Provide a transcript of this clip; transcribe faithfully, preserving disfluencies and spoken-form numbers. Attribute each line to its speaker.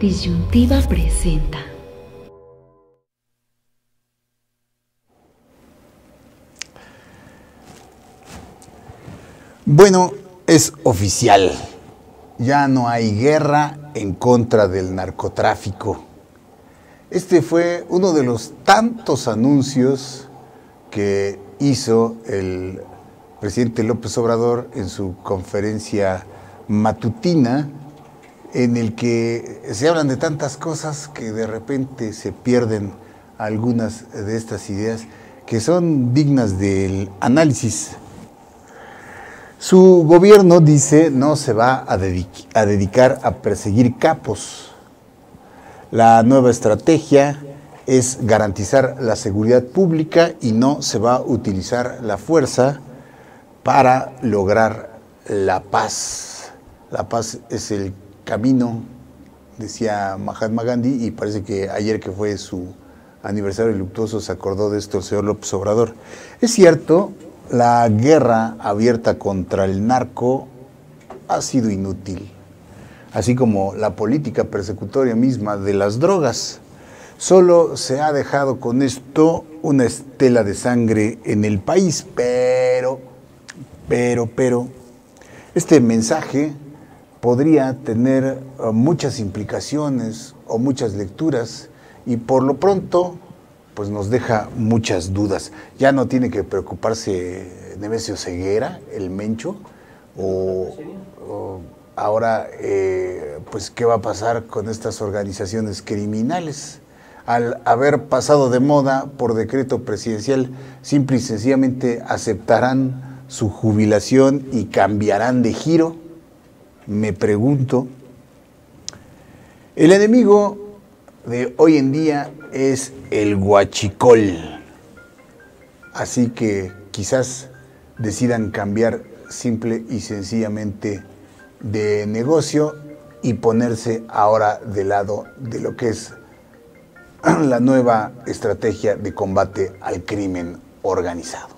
Speaker 1: Disyuntiva presenta.
Speaker 2: Bueno, es oficial. Ya no hay guerra en contra del narcotráfico. Este fue uno de los tantos anuncios que hizo el presidente López Obrador en su conferencia matutina, en el que se hablan de tantas cosas que de repente se pierden algunas de estas ideas que son dignas del análisis. Su gobierno, dice, no se va a, dedic- a dedicar a perseguir capos. La nueva estrategia es garantizar la seguridad pública y no se va a utilizar la fuerza para lograr la paz. La paz es el camino, decía Mahatma Gandhi, y parece que ayer, que fue su aniversario luctuoso, se acordó de esto el señor López Obrador. Es cierto, la guerra abierta contra el narco ha sido inútil, así como la política persecutoria misma de las drogas. Solo se ha dejado con esto una estela de sangre en el país, pero, pero, pero, este mensaje podría tener uh, muchas implicaciones o muchas lecturas, y por lo pronto pues nos deja muchas dudas. Ya no tiene que preocuparse Nemesio Ceguera, el Mencho, o, o ahora eh, pues qué va a pasar con estas organizaciones criminales. Al haber pasado de moda por decreto presidencial, simple y sencillamente aceptarán su jubilación y cambiarán de giro. Me pregunto. El enemigo de hoy en día es el huachicol. Así que quizás decidan cambiar simple y sencillamente de negocio y ponerse ahora del lado de lo que es la nueva estrategia de combate al crimen organizado.